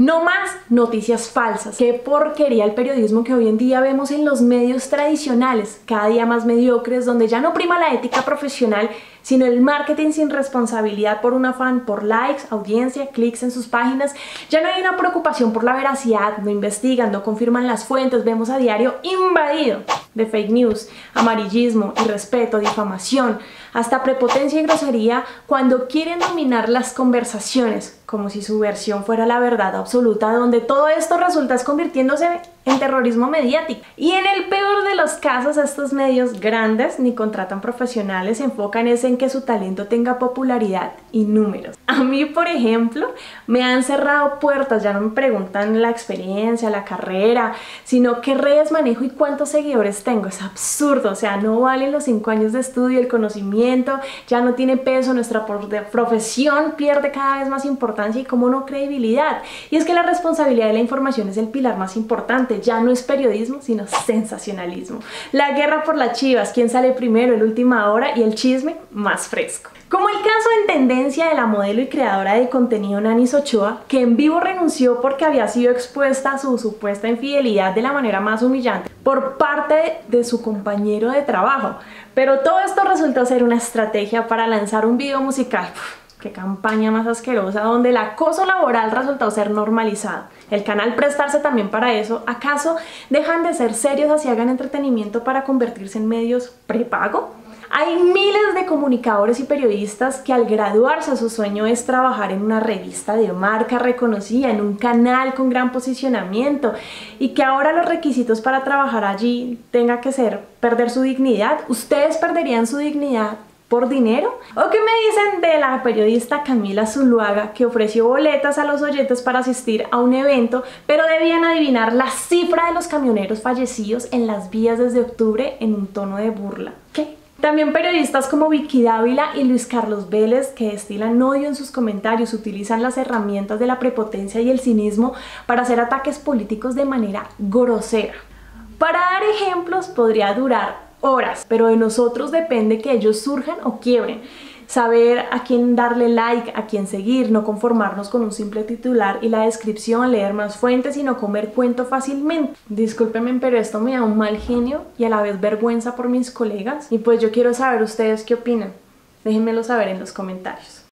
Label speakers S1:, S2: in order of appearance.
S1: No más noticias falsas. Qué porquería el periodismo que hoy en día vemos en los medios tradicionales, cada día más mediocres, donde ya no prima la ética profesional, sino el marketing sin responsabilidad por un afán por likes, audiencia, clics en sus páginas. Ya no hay una preocupación por la veracidad, no investigan, no confirman las fuentes. Vemos a diario invadido de fake news, amarillismo, irrespeto, difamación, hasta prepotencia y grosería cuando quieren dominar las conversaciones, como si su versión fuera la verdad absoluta, donde todo esto resulta convirtiéndose en terrorismo mediático. Y en el peor de los casos, estos medios grandes ni contratan profesionales, se enfocan en que su talento tenga popularidad y números. A mí, por ejemplo, me han cerrado puertas, ya no me preguntan la experiencia, la carrera, sino qué redes manejo y cuántos seguidores tengo. Es absurdo, o sea, no valen los 5 años de estudio, el conocimiento ya no tiene peso, nuestra profesión pierde cada vez más importancia y, como no, credibilidad. Y es que la responsabilidad de la información es el pilar más importante. Ya no es periodismo, sino sensacionalismo. La guerra por las chivas, quién sale primero, el última hora, y el chisme más fresco. Como el caso en tendencia de la modelo y creadora de contenido Nanis Ochoa, que en vivo renunció porque había sido expuesta a su supuesta infidelidad de la manera más humillante por parte de su compañero de trabajo. Pero todo esto resultó ser una estrategia para lanzar un video musical. Qué campaña más asquerosa, donde el acoso laboral resultó ser normalizado. El canal prestarse también para eso. ¿Acaso dejan de ser serios así hagan entretenimiento para convertirse en medios prepago? Hay miles de comunicadores y periodistas que al graduarse su sueño es trabajar en una revista de marca reconocida, en un canal con gran posicionamiento, y que ahora los requisitos para trabajar allí tenga que ser perder su dignidad. ¿Ustedes perderían su dignidad por dinero? ¿O qué me dicen de la periodista Camila Zuluaga, que ofreció boletas a los oyentes para asistir a un evento, pero debían adivinar la cifra de los camioneros fallecidos en las vías desde octubre en un tono de burla? ¿Qué? También periodistas como Vicky Dávila y Luis Carlos Vélez, que destilan odio en sus comentarios, utilizan las herramientas de la prepotencia y el cinismo para hacer ataques políticos de manera grosera. Para dar ejemplos podría durar horas, pero de nosotros depende que ellos surjan o quiebren. Saber a quién darle like, a quién seguir, no conformarnos con un simple titular y la descripción, leer más fuentes y no comer cuento fácilmente. Discúlpenme, pero esto me da un mal genio y a la vez vergüenza por mis colegas. Y pues yo quiero saber ustedes qué opinan. Déjenmelo saber en los comentarios.